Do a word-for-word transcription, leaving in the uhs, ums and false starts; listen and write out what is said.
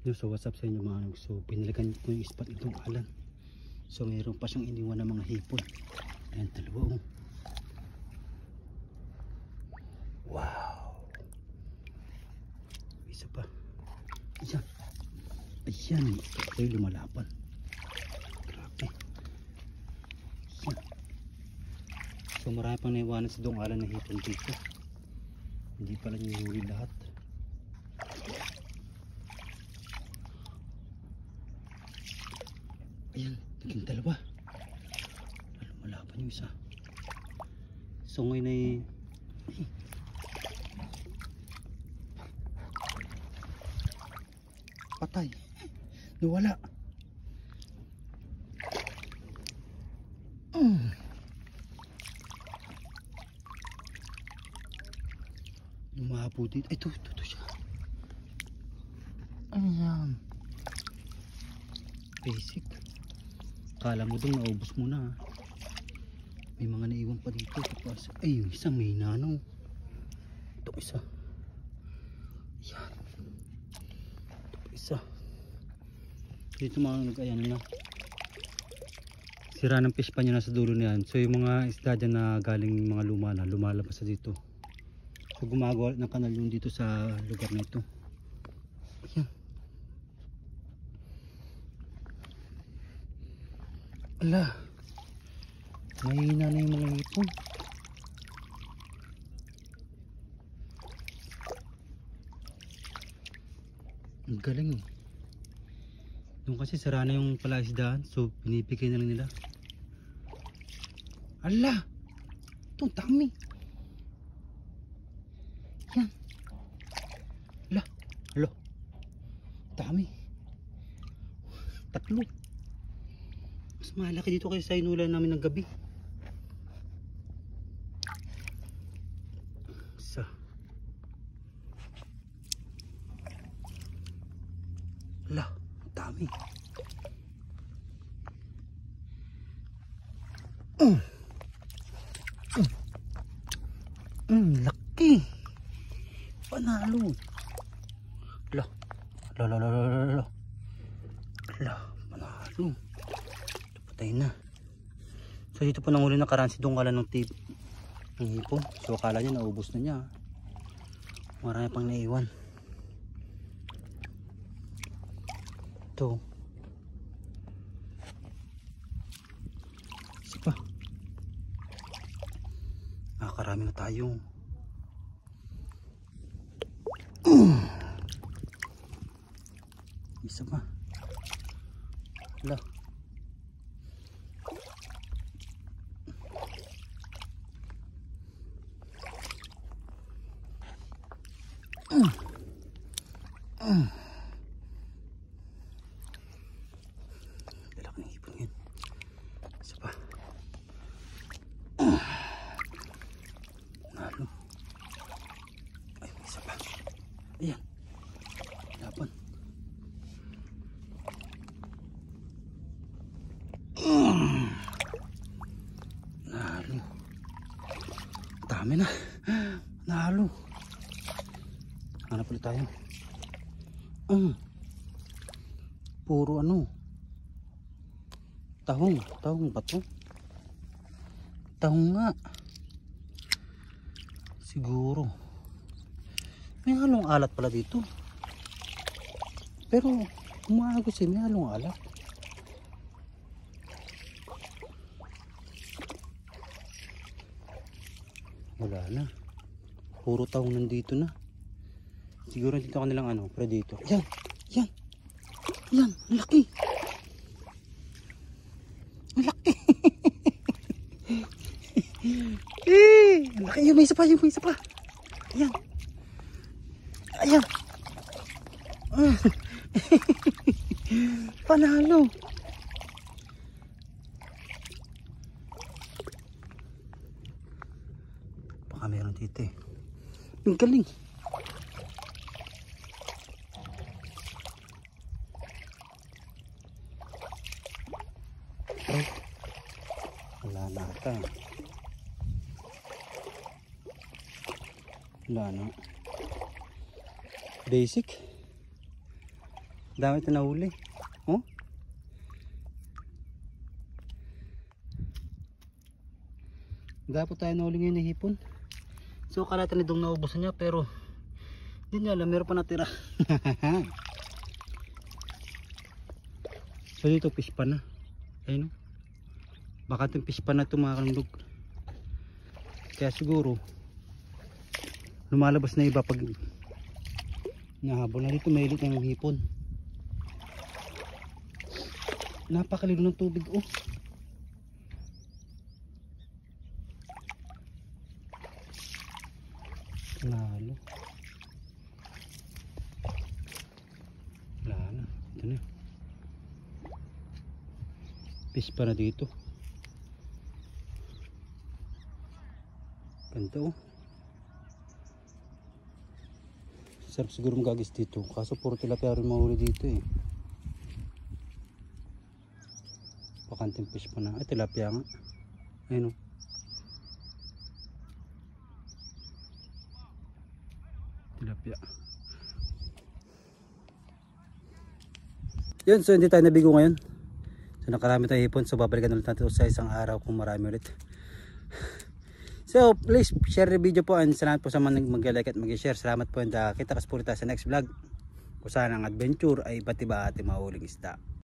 no, so what's up sa inyo mga ano. So pinalikan ko yung spot nitong alan. So mayroon pa siyang iniwan ng mga hipon. Ayan, dalawa oh. Wow, isa pa. Ayan, ayan, ito yung lumalapan. Grabe. Ayan. So marami pang naiwanan sa dong alan na hipon dito. Hindi pala niya huli lahat. Ayan, naging dalawa. Lumalapan yung isa. So ngayon ay ay, patay. Nawala. Mm. Lumapo dito. Ito, ito, ito siya. Ayan. Basic. Kala mo doon naubos mo na. May mga naiwan pa dito. Tapos, ay, yung isa may nanong. Ito isa. Ayan. Ito isa. Dito mga nag-ayan na. Sira ng fish pa nyo nasa dulo niyan. So yung mga isda dyan na galing mga luma na, lumalabas sa dito. So gumagawa ng kanal yung dito sa lugar na ito. Ayan. Ala, mahina na yung mga hipon. Ang galing eh. Doon kasi sara na yung palaisdaan, so pinipigay na lang nila. Ala, ito dami. Yan. Ala, ala, dami. Tatlo. Mas malaki dito kasi sa inulan namin ng gabi. Isa. Ala, dami. Mm. Mm. Mm, laki. Panalo. Ala, ala, ala, ala, ala. Ala, panalo. Patay na. So dito po nanghuli na karansi doon kala ng tip ng hipon. So akala niya naubos na niya. Marami pang naiwan. Ito. Isa pa. Nakakarami na tayo. Isa pa. Wala. Mm. Mm. Dala ko ng hipon yun. Isa pa. Mm. Nalo. Ay, isa pa. Ayan. Lapan. Mm. Nalo. Dami na. Nalo. Hanap ulit tayo. Mm. Puro ano. Tahong. Tahong ba to? Tahong nga. Siguro. May halong alat pala dito. Pero umaagos eh. May halong alat. Wala na. Puro tahong nandito na. Siguro dito kanilang ano, predator. Yan, yan, yan, laki. Laki. Eh, laki yun, may isa pa, yun, may isa pa. Ayan. Ayan. Panalo. Baka meron dito eh. Ang galing. Oh, wala na ata. Wala na. Basic. Dami ito nahuli. Oh. Dami po tayo nahuli ngayon ng hipon. So kala natin itong naubusan niya pero hindi niya alam, meron pa natira. So dito fish pa na. Ayun o. Baka itong fish pa na ito mga kalundog. Kaya siguro lumalabas na iba pag nahabol na dito. Mahilit na ng hipon. Napakaligo ng tubig oh. Nalo. Wala na. Ito na. Fish pa na dito. Ganda oh. Sarap siguro magagis dito. Kaso puro tilapia rin mahuli dito eh. Pakanting fish pa na. Ay tilapia nga. Ayun oh. Tilapia. Yun, so hindi tayo nabigo ngayon. So nakarami tayo hipon. So babalikan ulit natin sa isang araw kung marami ulit. So please share the video po and salamat po sa mga mag-like at mag-share. Salamat po and uh, kita kas po tayo sa next vlog. Kung saan ang adventure ay iba't iba ating mahuling isda.